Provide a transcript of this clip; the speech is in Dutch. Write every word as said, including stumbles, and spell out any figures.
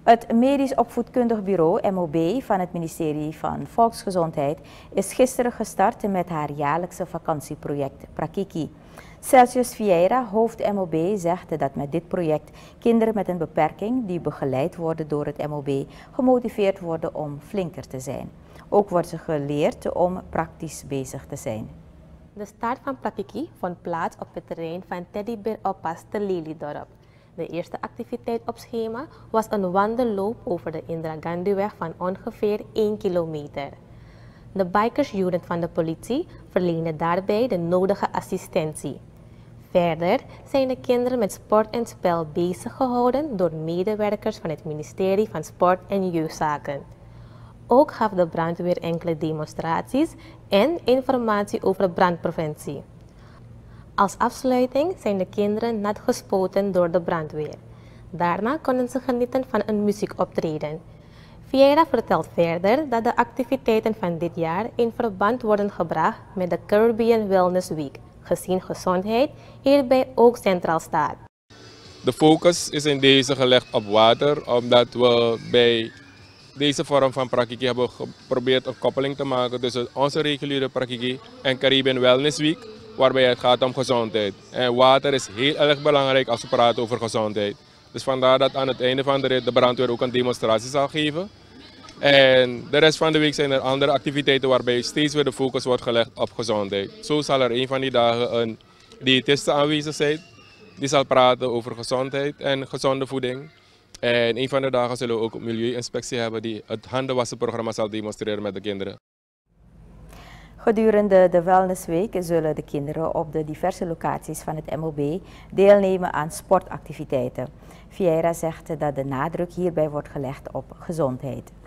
Het Medisch Opvoedkundig Bureau M O B van het ministerie van Volksgezondheid is gisteren gestart met haar jaarlijkse vakantieproject Prakiki. Celsius Vieira, hoofd M O B, zegt dat met dit project kinderen met een beperking die begeleid worden door het M O B gemotiveerd worden om flinker te zijn. Ook wordt ze geleerd om praktisch bezig te zijn. De start van Prakiki vond plaats op het terrein van Teddybeeroppas te Lelydorp. De eerste activiteit op schema was een wandelloop over de Indira Gandhiweg van ongeveer één kilometer. De bikers unit van de politie verleende daarbij de nodige assistentie. Verder zijn de kinderen met sport en spel bezig gehouden door medewerkers van het ministerie van Sport en Jeugdzaken. Ook gaf de brandweer enkele demonstraties en informatie over brandpreventie. Als afsluiting zijn de kinderen nat gespoten door de brandweer. Daarna konden ze genieten van een muziekoptreden. Vieira vertelt verder dat de activiteiten van dit jaar in verband worden gebracht met de Caribbean Wellness Week, gezien gezondheid hierbij ook centraal staat. De focus is in deze gelegd op water, omdat we bij deze vorm van Prakiki hebben geprobeerd een koppeling te maken tussen onze reguliere Prakiki en Caribbean Wellness Week, waarbij het gaat om gezondheid. En water is heel erg belangrijk als we praten over gezondheid. Dus vandaar dat aan het einde van de rit de brandweer ook een demonstratie zal geven. En de rest van de week zijn er andere activiteiten waarbij steeds weer de focus wordt gelegd op gezondheid. Zo zal er een van die dagen een diëtiste aanwezig zijn. Die zal praten over gezondheid en gezonde voeding. En een van de dagen zullen we ook een milieuinspectie hebben die het handenwassenprogramma zal demonstreren met de kinderen. Gedurende de Wellnessweek zullen de kinderen op de diverse locaties van het M O B deelnemen aan sportactiviteiten. Vieira zegt dat de nadruk hierbij wordt gelegd op gezondheid.